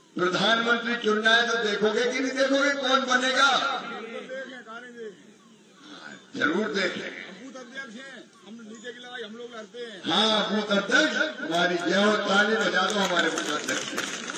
प्रधानमंत्री चुनना है तो देखोगे कि नहीं देखोगे कौन बनेगा? जरूर देखेंगे। बूथ अध्यक्ष हैं, हम नीचे की लड़ाई हम लोग लड़ते हैं। हाँ, बूथ अध्यक्ष हमारी जय हो, ताली बजा दो हमारे बूथ अध्यक्ष।